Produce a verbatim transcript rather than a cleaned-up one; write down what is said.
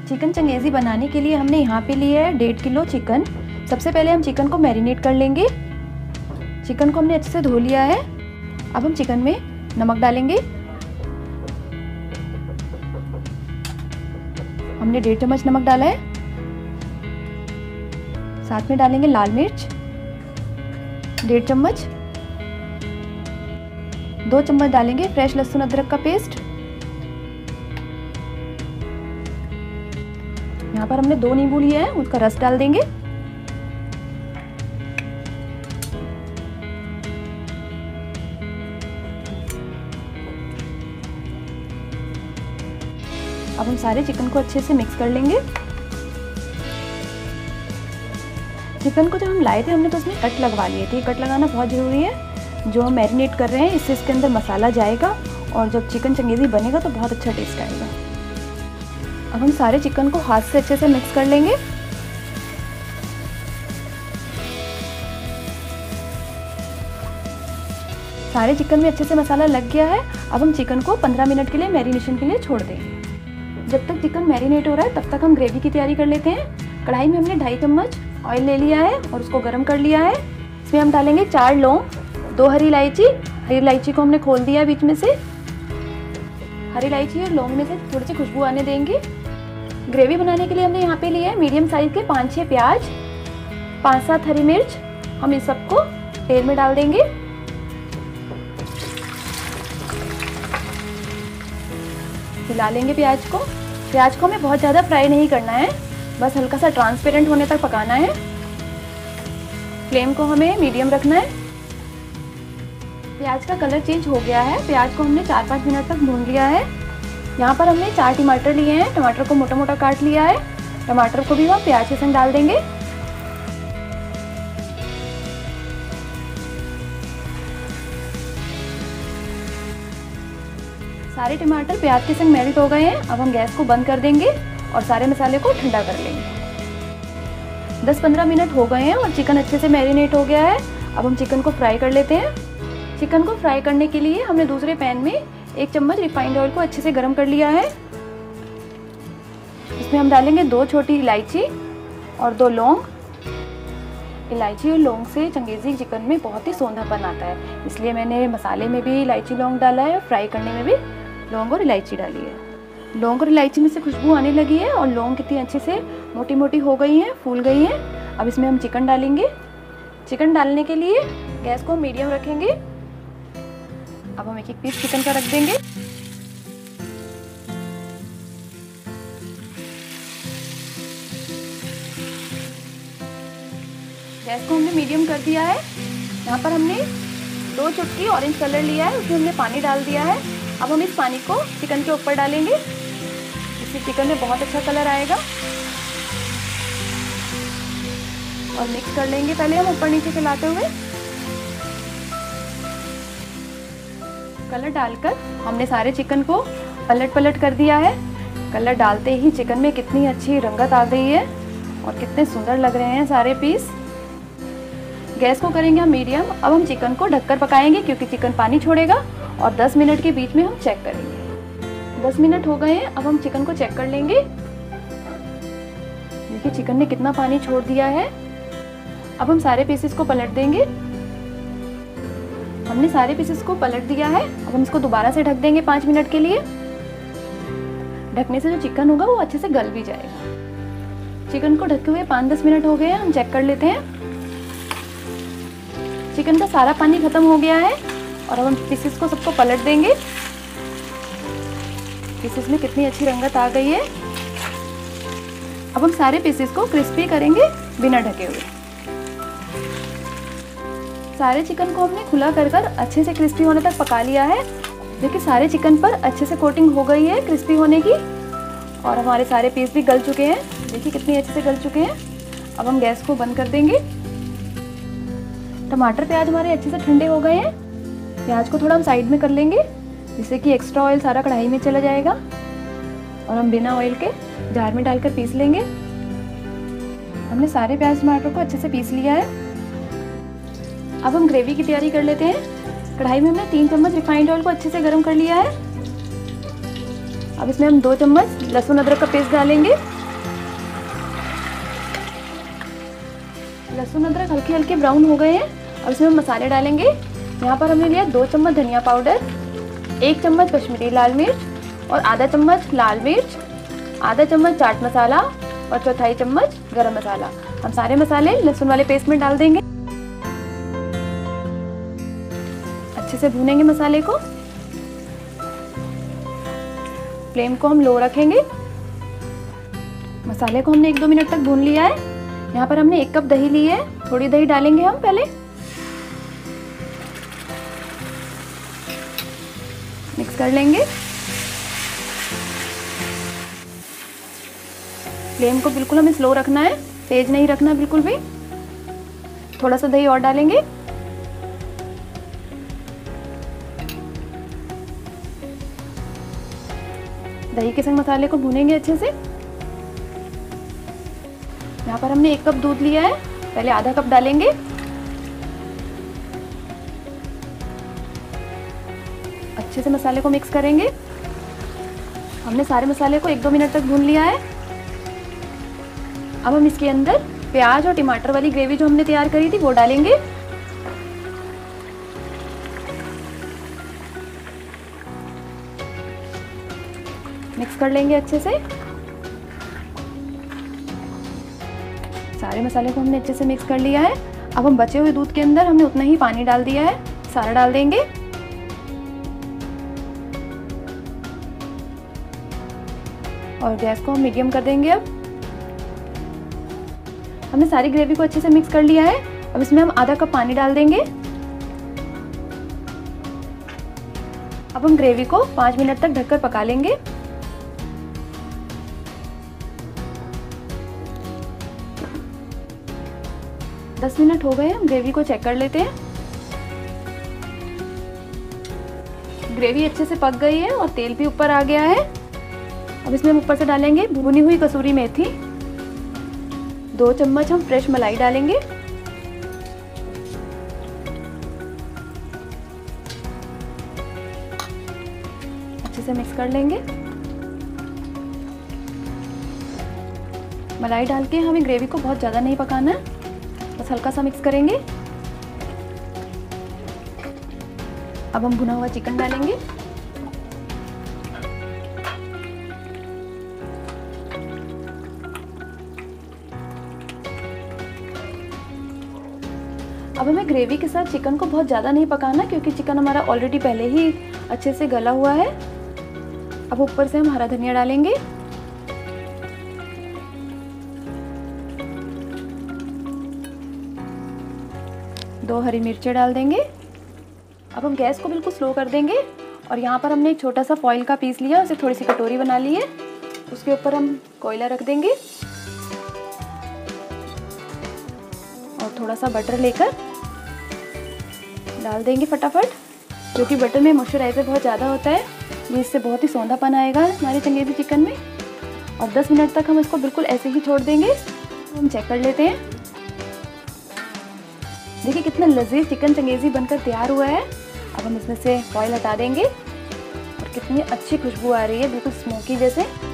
Chicken Changezi बनाने के लिए हमने यहाँ पे लिया है डेढ़ किलो चिकन। सबसे पहले हम चिकन को मैरिनेट कर लेंगे। चिकन को हमने अच्छे से धो लिया है। अब हम चिकन में नमक डालेंगे। हमने डेढ़ चम्मच नमक डाला है। साथ में डालेंगे लाल मिर्च डेढ़ चम्मच। दो चम्मच डालेंगे फ्रेश लहसुन अदरक का पेस्ट। यहाँ पर हमने दो नींबू लिए हैं, उसका रस डाल देंगे। अब हम सारे चिकन को अच्छे से मिक्स कर लेंगे। चिकन को जब हम लाए थे हमने तो उसमें कट लगवा लिए थे। कट लगाना बहुत ज़रूरी है। जो हम मैरिनेट कर रहे हैं इससे इसके अंदर मसाला जाएगा और जब चिकन चंगेज़ी बनेगा तो बहुत अच्छा टेस्ट आएगा। अब हम सारे चिकन को हाथ से अच्छे से मिक्स कर लेंगे। सारे चिकन में अच्छे से मसाला लग गया है। अब हम चिकन को पंद्रह मिनट के लिए मैरिनेशन के लिए छोड़ देंगे। जब तक चिकन मैरिनेट हो रहा है तब तक हम ग्रेवी की तैयारी कर लेते हैं। कढ़ाई में हमने ढाई चम्मच ऑयल ले लिया है और उसको गर्म कर लिया है। इसमें हम डालेंगे चार लौंग, दो हरी इलायची। हरी इलायची को हमने खोल दिया बीच में से। हरी इलायची और लौंग में से थोड़ी सी खुशबू आने देंगे। ग्रेवी बनाने के लिए हमने यहाँ पे लिया है मीडियम साइज के पाँच छः प्याज, पाँच सात हरी मिर्च। हम इन सबको तेल में डाल देंगे। हिला लेंगे प्याज को। प्याज को हमें बहुत ज़्यादा फ्राई नहीं करना है, बस हल्का सा ट्रांसपेरेंट होने तक पकाना है। फ्लेम को हमें मीडियम रखना है। प्याज का कलर चेंज हो गया है। प्याज को हमने चार पाँच मिनट तक भून लिया है। यहाँ पर हमने चार टमाटर लिए हैं। टमाटर को मोटा मोटा काट लिया है। टमाटर को भी हम प्याज के संग डाल देंगे। सारे टमाटर प्याज के संग मेल्ट हो गए हैं। अब हम गैस को बंद कर देंगे और सारे मसाले को ठंडा कर लेंगे। दस पंद्रह मिनट हो गए हैं और चिकन अच्छे से मैरिनेट हो गया है। अब हम चिकन को फ्राई कर लेते हैं। चिकन को फ्राई करने के लिए हमने दूसरे पैन में एक चम्मच रिफाइंड ऑयल को अच्छे से गर्म कर लिया है। इसमें हम डालेंगे दो छोटी इलायची और दो लौंग। इलायची और लौंग से चंगेज़ी चिकन में बहुत ही सौंधापन आता है, इसलिए मैंने मसाले में भी इलायची लौंग डाला है और फ्राई करने में भी लौंग और इलायची डाली है। लौंग और इलायची में से खुशबू आने लगी है और लौंग कितनी अच्छे से मोटी मोटी हो गई हैं, फूल गई हैं। अब इसमें हम चिकन डालेंगे। चिकन डालने के लिए गैस को मीडियम रखेंगे। अब हम एक एक पीस चिकन का रख देंगे। गैस को हमने मीडियम कर दिया है। यहाँ पर हमने दो चुटकी ऑरेंज कलर लिया है, उसमें हमने पानी डाल दिया है। अब हम इस पानी को चिकन के ऊपर डालेंगे, इससे चिकन में बहुत अच्छा कलर आएगा। और मिक्स कर लेंगे पहले हम ऊपर नीचे चलाते हुए। कलर डालकर हमने सारे चिकन को पलट पलट कर दिया है। कलर डालते ही चिकन में कितनी अच्छी रंगत आ गई है और कितने सुंदर लग रहे हैं सारे पीस। गैस को करेंगे हम मीडियम। अब हम चिकन को ढककर पकाएंगे क्योंकि चिकन पानी छोड़ेगा और दस मिनट के बीच में हम चेक करेंगे। दस मिनट हो गए हैं। अब हम चिकन को चेक कर लेंगे। देखिए चिकन ने कितना पानी छोड़ दिया है। अब हम सारे पीसेस को पलट देंगे। हमने सारे पीसेस को पलट दिया है। अब हम इसको दोबारा से ढक देंगे पाँच मिनट के लिए। ढकने से जो चिकन होगा वो अच्छे से गल भी जाएगा। चिकन को ढके हुए पाँच दस मिनट हो गए हैं। हम चेक कर लेते हैं। चिकन का सारा पानी खत्म हो गया है और अब हम पीसेस को सबको पलट देंगे। पीसेस में कितनी अच्छी रंगत आ गई है। अब हम सारे पीसेस को क्रिस्पी करेंगे बिना ढके हुए। सारे चिकन को हमने खुला कर कर अच्छे से क्रिस्पी होने तक पका लिया है। देखिए सारे चिकन पर अच्छे से कोटिंग हो गई है क्रिस्पी होने की और हमारे सारे पीस भी गल चुके हैं। देखिए कितनी अच्छे से गल चुके हैं। अब हम गैस को बंद कर देंगे। टमाटर प्याज हमारे अच्छे से ठंडे हो गए हैं। प्याज को थोड़ा हम साइड में कर लेंगे जिससे कि एक्स्ट्रा ऑयल सारा कढ़ाई में चला जाएगा और हम बिना ऑयल के जार में डालकर पीस लेंगे। हमने सारे प्याज टमाटर को अच्छे से पीस लिया है। अब हम ग्रेवी की तैयारी कर लेते हैं। कढ़ाई में हमने तीन चम्मच रिफाइंड ऑयल को अच्छे से गर्म कर लिया है। अब इसमें हम दो चम्मच लहसुन अदरक का पेस्ट डालेंगे। लहसुन अदरक हल्के हल्के ब्राउन हो गए हैं। अब इसमें हम मसाले डालेंगे। यहाँ पर हमने लिया दो चम्मच धनिया पाउडर, एक चम्मच कश्मीरी लाल मिर्च और आधा चम्मच लाल मिर्च, आधा चम्मच चाट मसाला और चौथाई चम्मच गरम मसाला। हम सारे मसाले लहसुन वाले पेस्ट में डाल देंगे। अच्छे से भूनेंगे मसाले को। फ्लेम को हम लो रखेंगे। मसाले को हमने एक दो मिनट तक भून लिया है। यहाँ पर हमने एक कप दही ली है। थोड़ी दही डालेंगे हम पहले। मिक्स कर लेंगे। फ्लेम को बिल्कुल हमें स्लो रखना है, तेज नहीं रखना बिल्कुल भी। थोड़ा सा दही और डालेंगे। दही के संग मसाले को भूनेंगे अच्छे से। यहाँ पर हमने एक कप दूध लिया है, पहले आधा कप डालेंगे। अच्छे से मसाले को मिक्स करेंगे। हमने सारे मसाले को एक दो मिनट तक भून लिया है। अब हम इसके अंदर प्याज और टमाटर वाली ग्रेवी जो हमने तैयार करी थी वो डालेंगे। मिक्स कर लेंगे अच्छे से। सारे मसाले को हमने अच्छे से मिक्स कर लिया है। अब हम बचे हुए दूध के अंदर हमने उतना ही पानी डाल दिया है, सारा डाल देंगे। और गैस को हम मीडियम कर देंगे। अब हमने सारी ग्रेवी को अच्छे से मिक्स कर लिया है। अब इसमें हम आधा कप पानी डाल देंगे। अब हम ग्रेवी को पाँच मिनट तक ढककर पका लेंगे। दस मिनट हो गए, हम ग्रेवी को चेक कर लेते हैं। ग्रेवी अच्छे से पक गई है और तेल भी ऊपर आ गया है। अब इसमें हम ऊपर से डालेंगे भुनी हुई कसूरी मेथी। दो चम्मच हम फ्रेश मलाई डालेंगे। अच्छे से मिक्स कर लेंगे। मलाई डाल के हमें ग्रेवी को बहुत ज़्यादा नहीं पकाना है, बस हल्का सा मिक्स करेंगे। अब हम भुना हुआ चिकन डालेंगे। अब हमें ग्रेवी के साथ चिकन को बहुत ज़्यादा नहीं पकाना, क्योंकि चिकन हमारा ऑलरेडी पहले ही अच्छे से गला हुआ है। अब ऊपर से हम हरा धनिया डालेंगे। दो हरी मिर्चें डाल देंगे। अब हम गैस को बिल्कुल स्लो कर देंगे और यहाँ पर हमने एक छोटा सा फॉइल का पीस लिया, उसे थोड़ी सी कटोरी बना ली है। उसके ऊपर हम कोयला रख देंगे और थोड़ा सा बटर लेकर डाल देंगे फटाफट, क्योंकि बटर में मॉइस्चराइजर बहुत ज़्यादा होता है, जिससे बहुत ही सौंधापन आएगा हमारे चंगेज़ी चिकन में। और दस मिनट तक हम इसको बिल्कुल ऐसे ही छोड़ देंगे। हम चेक कर लेते हैं। देखिए कितना लजीज चिकन चंगेज़ी बनकर तैयार हुआ है। अब हम इसमें से फॉइल हटा देंगे और कितनी अच्छी खुशबू आ रही है, बिल्कुल स्मोकी जैसे।